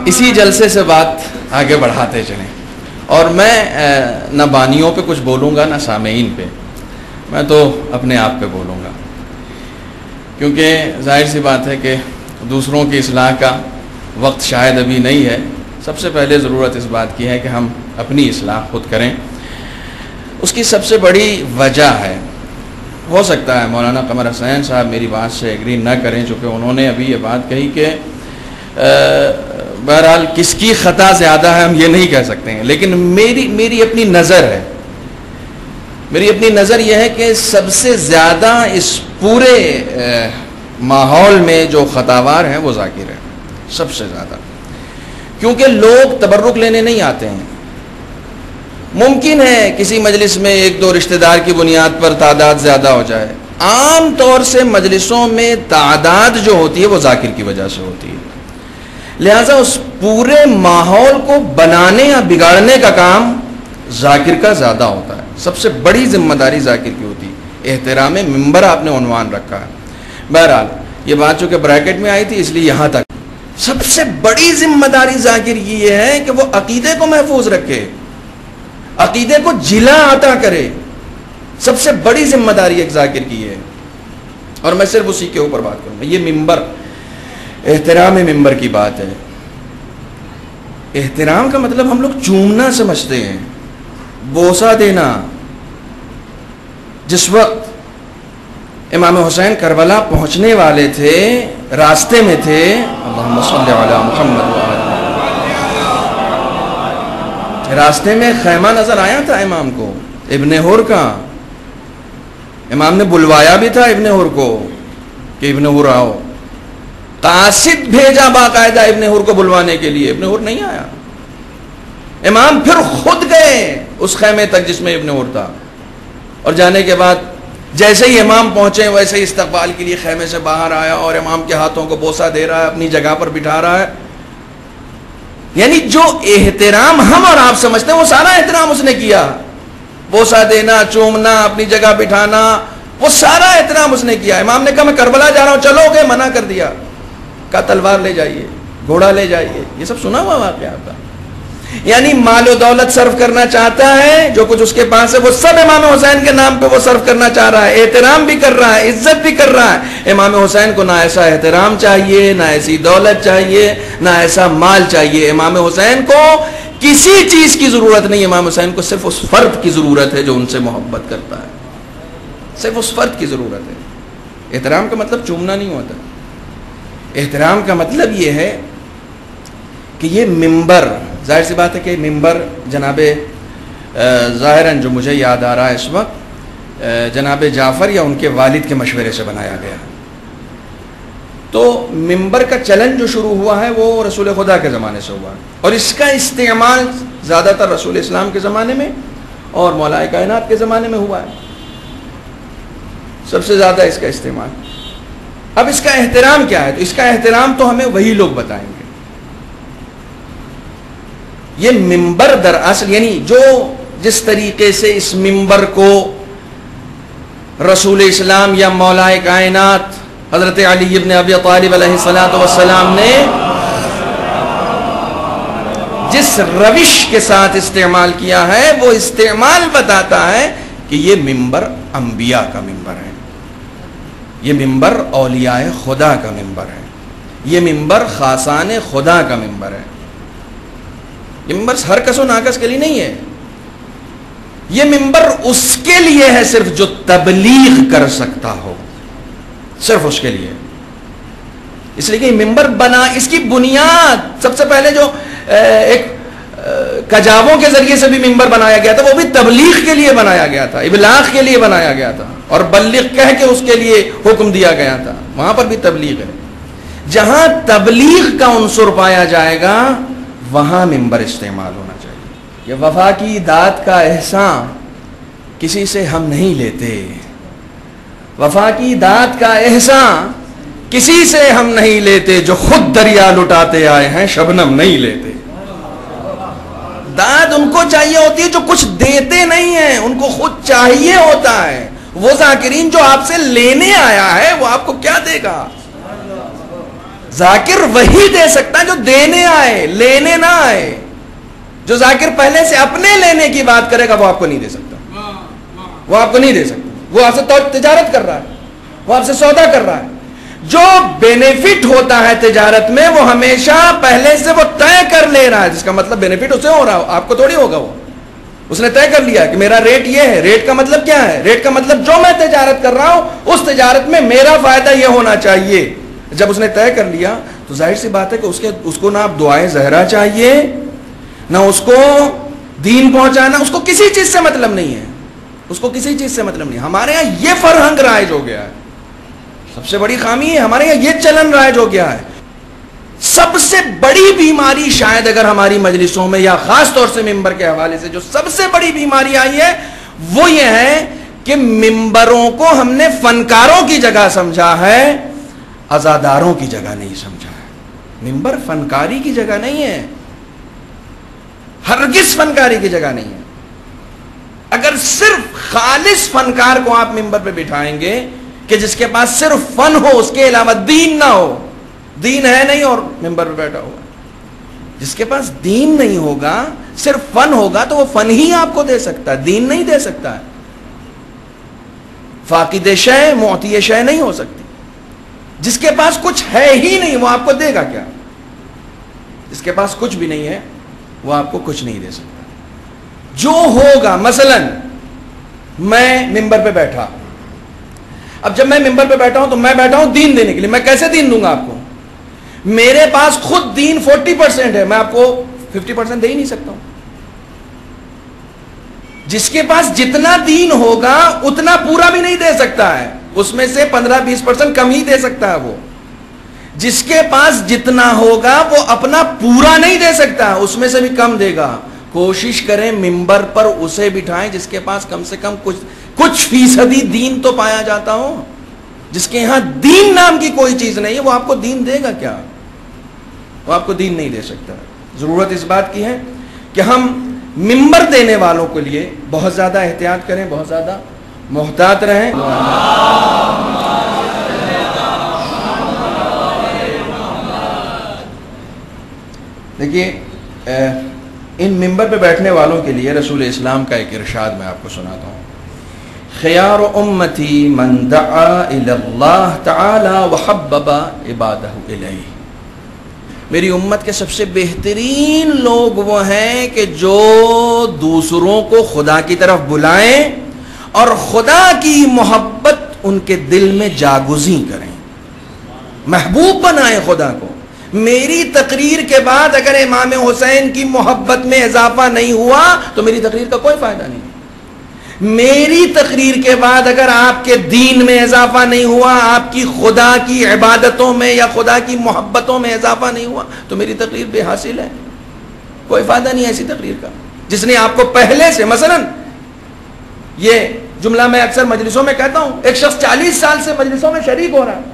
اسی جلسے سے بات آگے بڑھاتے چلیں، اور میں نہ بانیوں پہ کچھ بولوں گا نہ سامعین پہ، میں تو اپنے آپ پہ بولوں گا، کیونکہ ظاہر سی بات ہے کہ دوسروں کی اصلاح کا وقت شاید ابھی نہیں ہے۔ سب سے پہلے ضرورت اس بات کی ہے کہ ہم اپنی اصلاح خود کریں۔ اس کی سب سے بڑی وجہ ہے، ہو سکتا ہے مولانا قمر حسین صاحب میری بات سے ایگری نہ کریں، چونکہ انہوں نے ابھی یہ بات کہی کہ بہرحال کس کی خطا زیادہ ہے ہم یہ نہیں کہہ سکتے ہیں، لیکن میری اپنی نظر ہے، میری اپنی نظر یہ ہے کہ سب سے زیادہ اس پورے ماحول میں جو خطاوار ہیں وہ ذاکر ہے، سب سے زیادہ، کیونکہ لوگ تبرک لینے نہیں آتے ہیں۔ ممکن ہے کسی مجلس میں ایک دو رشتہ دار کی بنیاد پر تعداد زیادہ ہو جائے، عام طور سے مجلسوں میں تعداد جو ہوتی ہے وہ ذاکر کی وجہ سے ہوتی ہے، لہذا اس پورے ماحول کو بنانے یا بگاڑنے کا کام ذاکر کا زیادہ ہوتا ہے۔ سب سے بڑی ذمہ داری ذاکر کی ہوتی ہے۔ احترام ممبر آپ نے عنوان رکھا ہے، بہرحال یہ بات چونکہ بریکٹ میں آئی تھی اس لیے یہاں تک، سب سے بڑی ذمہ داری ذاکر کی یہ ہے کہ وہ عقیدے کو محفوظ رکھے، عقیدے کو جلا عطا کرے، سب سے بڑی ذمہ داری ایک ذاکر کی ہے۔ اور میں صرف اسی کے اوپر بات کروں گا۔ یہ ممبر، احترام ممبر کی بات ہے۔ احترام کا مطلب ہم لوگ چومنا سمجھتے ہیں، بوسہ دینا۔ جس وقت امام حسین کربلا پہنچنے والے تھے، راستے میں تھے، اللہم صلی علی محمد راستے میں خیمہ نظر آیا تھا امام کو، ابن حر کا، امام نے بلوایا بھی تھا ابن حر کو کہ ابن حر آؤ، قاصد بھیجا باقاعدہ ابن حر کو بلوانے کے لیے، ابن حر نہیں آیا، امام پھر خود گئے اس خیمے تک جس میں ابن حر تھا، اور جانے کے بعد جیسے ہی امام پہنچے ویسے ہی استقبال کے لیے خیمے سے باہر آیا اور امام کے ہاتھوں کو بوسہ دے رہا ہے، اپنی جگہ پر بٹھا رہا ہے۔ یعنی جو احترام ہم اور آپ سمجھتے ہیں وہ سارا احترام اس نے کیا، بوسہ دینا، چومنا، اپنی جگہ بٹھانا، وہ سارا احترام اس نے کیا۔ امام نے کہا میں کربلا جا رہا ہوں، چلو گے؟ منع کر دیا، کہا تلوار لے جائیے، گھوڑا لے جائیے۔ یہ سب سنا ہوا واقعہ آپ کا۔ یعنی مال و دولت صرف کرنا چاہتا ہے، جو کچھ اس کے پاس ہے وہ سب امام حسین کے نام پہ وہ صرف کرنا چاہ رہا ہے، احترام بھی کر رہا ہے، عزت بھی کر رہا ہے۔ امام حسین کو نہ ایسا احترام چاہیے، نہ ایسی دولت چاہیے، نہ ایسا مال چاہیے۔ امام حسین کو کسی چیز کی ضرورت نہیں، امام حسین کو صرف اس فرد کی ضرورت ہے جو ان سے محبت کرتا ہے، صرف اس فرد کی ضرورت ہے۔ احترام کا مطلب چومنا نہیں ہوتا، احترام کا مطلب یہ ہے کہ یہ ممبر، ظاہر سی بات ہے کہ ممبر جناب ظاہراً جو مجھے یاد آ رہا ہے اس وقت جناب جعفر یا ان کے والد کے مشورے سے بنایا گیا، تو ممبر کا چلن جو شروع ہوا ہے وہ رسول خدا کے زمانے سے ہوا، اور اس کا استعمال زیادہ تر رسول اسلام کے زمانے میں اور مولا کائنات کے زمانے میں ہوا ہے، سب سے زیادہ اس کا استعمال۔ اب اس کا احترام کیا ہے؟ تو اس کا احترام تو ہمیں وہی لوگ بتائیں گے۔ یہ ممبر دراصل یعنی جو جس طریقے سے اس ممبر کو رسول اسلام یا مولا کائنات حضرت علی ابن ابی طالب علیہ السلام نے جس روش کے ساتھ استعمال کیا ہے، وہ استعمال بتاتا ہے کہ یہ ممبر انبیاء کا ممبر ہے، یہ ممبر اولیاء خدا کا ممبر ہے، یہ ممبر خاصان خدا کا ممبر ہے۔ یہ ممبر ہر کس و ناکس کے لیے نہیں ہے، یہ ممبر اس کے لیے ہے صرف جو تبلیغ کر سکتا ہو، صرف اس کے لیے۔ اس لیے کہ یہ ممبر بنا، اس کی بنیاد سب سے پہلے جو ایک کجاووں کے ذریعے سے بھی ممبر بنایا گیا تھا، وہ بھی تبلیغ کے لیے بنایا گیا تھا، ابلاغ کے لیے بنایا گیا تھا، اور بلغ کہہ کے اس کے لیے حکم دیا گیا تھا، وہاں پر بھی تبلیغ ہے۔ جہاں تبلیغ کا عنصر پایا جائے گا وہاں ممبر استعمال ہونا چاہیے۔ یہ وفا کی داد کا احسان کسی سے ہم نہیں لیتے، وفا کی داد کا احسان کسی سے ہم نہیں لیتے، جو خود دریا لٹاتے آئے ہیں شبنم نہیں لیتے۔ داد ان کو چاہیے ہوتی ہے جو کچھ دیتے نہیں ہیں، ان کو خود چاہیے ہوتا ہے۔ وہ ذاکرین جو آپ سے لینے آیا ہے وہ آپ کو کیا دے گا؟ ذاکر وہی دے سکتا ہے جو دینے آئے، لینے نہ آئے. جو ذاکر پہلے سے اپنے لینے کی بات کرے گا وہ آپ کو نہیں دے سکتا، وہ آپ کو نہیں دے سکتا. وہ آپ سے تجارت کر رہا ہے، وہ آپ سے سودا کر رہا ہے. جو بینیفٹ ہوتا ہے تجارت میں وہ ہمیشہ پہلے سے وہ طے کر لے رہا ہے، جس کا مطلب بینیفٹ اسے ہو رہا ہو، آپ کو تھوڑی ہوگا. وہ اس نے طے کر لیا کہ میرا ریٹ یہ ہے. ریٹ کا مطلب کیا ہے؟ ریٹ کا مطلب جو میں تجارت کر رہا ہوں اس تجارت میں میرا فائدہ یہ ہونا چاہیے. جب اس نے طے کر لیا تو ظاہر سی بات ہے کہ اس کو نہ آپ دعائیں زہرا چاہیے، نہ اس کو دین پہنچانا، اس کو کسی چیز سے مطلب نہیں ہے، اس کو کسی چیز سے مطلب نہیں. ہمارے ہاں یہ فرہنگ رائج ہو گیا ہے، سب سے بڑی خامی ہے ہمارے یہاں یہ چلن رائج ہو گیا ہے. سب سے بڑی بیماری شاید اگر ہماری مجلسوں میں یا خاص طور سے ممبر کے حوالے سے جو سب سے بڑی بیماری آئی ہے وہ یہ ہے کہ ممبروں کو ہم نے فنکاروں کی جگہ سمجھا ہے، عزاداروں کی جگہ نہیں سمجھا ہے. ممبر فنکاری کی جگہ نہیں ہے، ہرگز فنکاری کی جگہ نہیں ہے. اگر صرف خالص فنکار کو آپ ممبر پہ بٹھائیں گے کہ جس کے پاس صرف فن ہو، اس کے علاوہ دین نہ ہو، دین ہے نہیں اور ممبر پہ بیٹھا ہوا، جس کے پاس دین نہیں ہوگا صرف فن ہوگا تو وہ فن ہی آپ کو دے سکتا ہے، دین نہیں دے سکتا ہے. فاقد شے معطی شے نہیں ہو سکتی. جس کے پاس کچھ ہے ہی نہیں وہ آپ کو دے گا کیا؟ جس کے پاس کچھ بھی نہیں ہے وہ آپ کو کچھ نہیں دے سکتا. جو ہوگا، مثلا میں ممبر پہ بیٹھا، اب جب میں ممبر پہ بیٹھا ہوں تو میں بیٹھا ہوں دین دینے کے لیے. میں کیسے دین دوں گا آپ کو؟ میرے پاس خود دین 40% ہے، میں آپ کو 50% دے ہی نہیں سکتا ہوں. جس کے پاس جتنا دین ہوگا اتنا پورا بھی نہیں دے سکتا ہے، اس میں سے 15-20% کم ہی دے سکتا ہے. وہ جس کے پاس جتنا ہوگا وہ اپنا پورا نہیں دے سکتا، اس میں سے بھی کم دے گا. کوشش کریں ممبر پر اسے بٹھائیں جس کے پاس کم سے کم کچھ فیصدی دین تو پایا جاتا ہو. جس کے یہاں دین نام کی کوئی چیز نہیں ہے وہ آپ کو دین دے گا کیا؟ وہ آپ کو دین نہیں دے سکتا. ضرورت اس بات کی ہے کہ ہم ممبر دینے والوں کے لیے بہت زیادہ احتیاط کریں، بہت زیادہ محتاط رہیں. دیکھیے ان ممبر پہ بیٹھنے والوں کے لیے رسول اسلام کا ایک ارشاد میں آپ کو سناتا ہوں. خیار امتی من دعا الی اللہ تعالی وحبب عبادہ الیہ. میری امت کے سب سے بہترین لوگ وہ ہیں کہ جو دوسروں کو خدا کی طرف بلائیں اور خدا کی محبت ان کے دل میں جاگزیں کریں، محبوب بنائیں خدا کو. میری تقریر کے بعد اگر امام حسین کی محبت میں اضافہ نہیں ہوا تو میری تقریر کا کوئی فائدہ نہیں. میری تقریر کے بعد اگر آپ کے دین میں اضافہ نہیں ہوا، آپ کی خدا کی عبادتوں میں یا خدا کی محبتوں میں اضافہ نہیں ہوا تو میری تقریر بے حاصل ہے، کوئی فائدہ نہیں ہے ایسی تقریر کا. جس نے آپ کو پہلے سے، مثلا یہ جملہ میں اکثر مجلسوں میں کہتا ہوں، ایک شخص 40 سال سے مجلسوں میں شریک ہو رہا ہے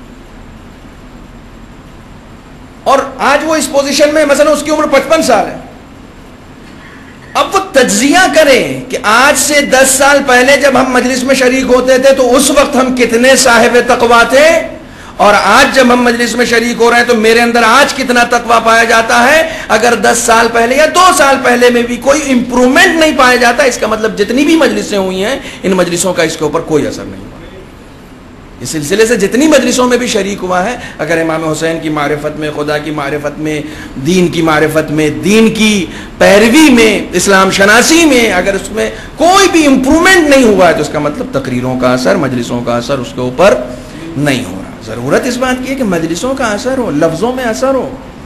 اور آج وہ اس پوزیشن میں، مثلا اس کی عمر 55 سال ہے. اب وہ تجزیہ کریں کہ آج سے 10 سال پہلے جب ہم مجلس میں شریک ہوتے تھے تو اس وقت ہم کتنے صاحب تقویٰ تھے، اور آج جب ہم مجلس میں شریک ہو رہے ہیں تو میرے اندر آج کتنا تقویٰ پایا جاتا ہے. اگر 10 سال پہلے یا 2 سال پہلے میں بھی کوئی امپرومنٹ نہیں پایا جاتا، اس کا مطلب جتنی بھی مجلسیں ہوئی ہیں ان مجلسوں کا اس کے اوپر کوئی اثر نہیں ہوا. اس سلسلے سے جتنی مجلسوں میں بھی شریک ہوا ہے، اگر امام حسین کی معرفت میں، خدا کی معرفت میں، دین کی معرفت میں، دین کی پیروی میں، اسلام شناسی میں اگر اس میں کوئی بھی امپرومنٹ نہیں ہوا ہے تو اس کا مطلب تقریروں کا اثر، مجلسوں کا اثر اس کے اوپر نہیں ہو رہا. ضرورت اس بات کی ہے کہ مجلسوں کا اثر ہو، لفظوں میں اثر ہو.